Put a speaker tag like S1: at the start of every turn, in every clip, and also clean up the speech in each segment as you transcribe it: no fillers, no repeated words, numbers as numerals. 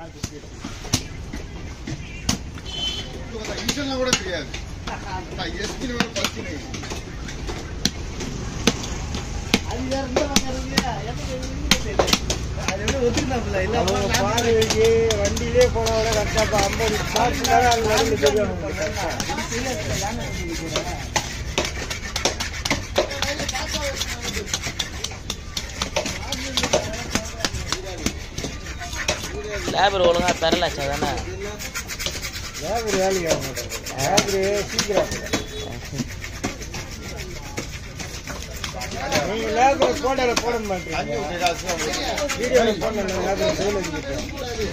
S1: கூட தெரியாது
S2: வண்டியிலே போனவங்க கரெக்டா 50 ஷார்ட்ஸ்
S3: லேபர் ஒழுங்கா தரலாச்சா தானே
S2: லேபர் வேலைக்கு ஆக மாட்டாங்க லேபர் சீக்கிரம் நீங்க லேபர் போட்டோல போட மாட்டீங்க வீடியோல போடணும் லேபர் கையில் வச்சுக்கிட்டேன்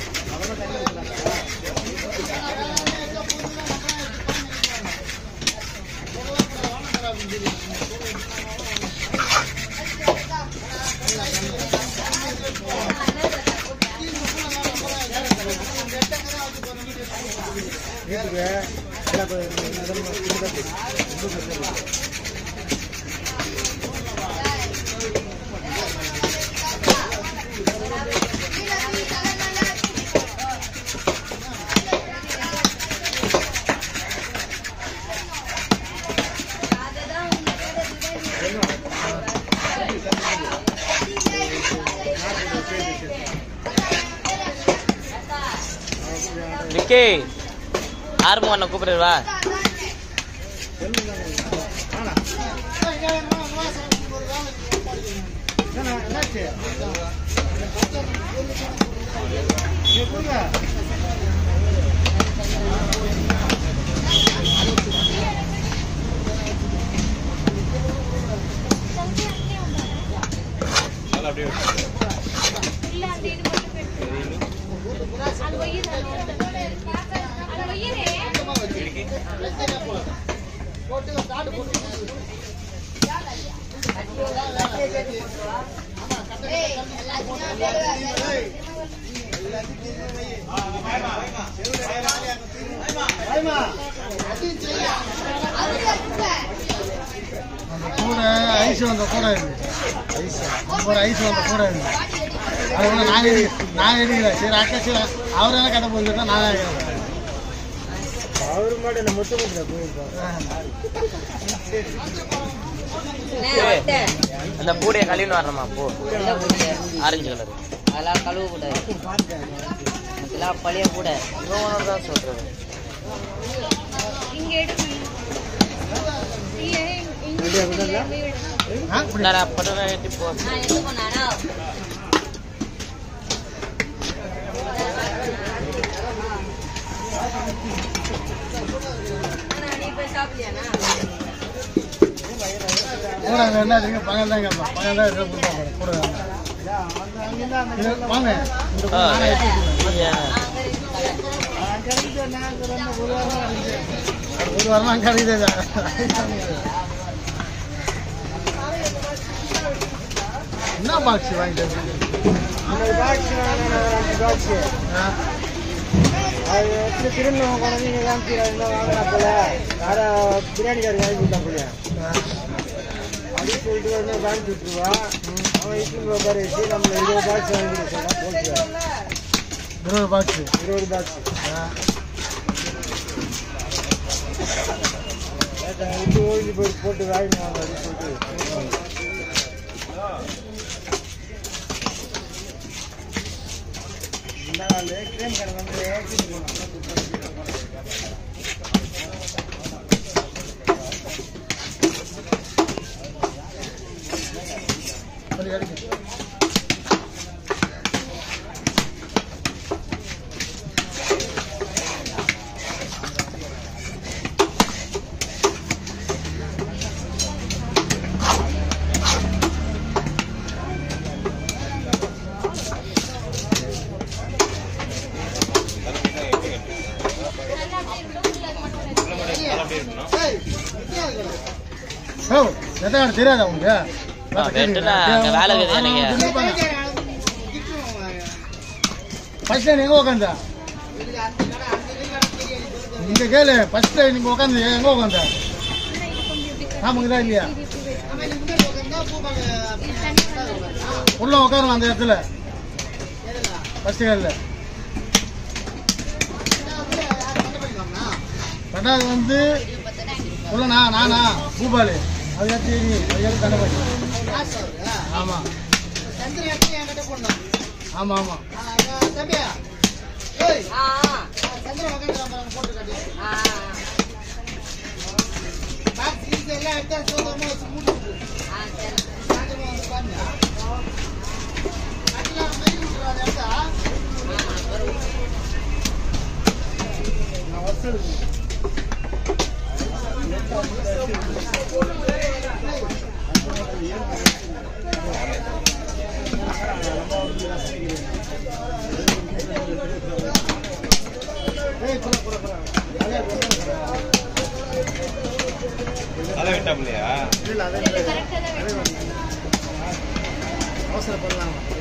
S3: விக்கி ஆர்மோ அண்ணன் கூப்பிடுவா
S1: கூட ஐஸ் வந்த கூட ஐஸ் வந்த கூட அது நான் எடுக்கல சரி அக்கா சரி அவரெல்லாம் கடை போயிருந்தா நான்
S2: அவரு மாட்டு என்ன மொத்த
S3: அந்த பூடைய கழுவின்னு வரணுமா பூ ஆரஞ்சு கலர் அதெல்லாம் கழுவு கூட அதெல்லாம் பழைய கூட தான் சொல்றது
S1: என்ன பணம் தாங்க பணம் தான் கூட வாங்க ஒரு வாரம் கிடைக்குது என்ன பாக்ஸ் வாங்கிட்டு
S2: அது எப்படி திரும்ப குழந்தைங்க வாங்கினா போல வேற பிரியாணி காரி வாங்கி கொடுத்தா போல அப்படின்னு சொல்லிட்டு வாங்கி விட்டுருவா அவன் இட்டு பாரு நம்ம 20 பாக்ஸ் வாங்கி சொன்னா போட்டு
S1: 20 பாக்ஸ்
S2: 20 பாக்ஸ் விட்டு ஓய்ந்து போய் போட்டு வாங்கினா அப்படின்னு சொல்லிட்டு கிரேம் கடை வந்து
S1: தெரியாதா உனக்கு ஃபர்ஸ்ட் எங்க உட்காந்தா இங்க கேளு ஃபர்ஸ்ட் நீங்க உட்காந்து எங்க உட்காந்தா ஆமாங்கதா இல்லையா உள்ள உட்காருங்க அந்த இடத்துல ஃபர்ஸ்ட் கேள்ல ரெண்டாவது வந்து சொல்லண்ணா நானா பூபாலு அதுக்கடுத்து நீ அதுக்கடுத்து தண்டபாணி. ஆமாம் ஆமாம் ஆமாம்
S4: அதை விட்டாப்லையா?
S1: அவசரப்படலாம்.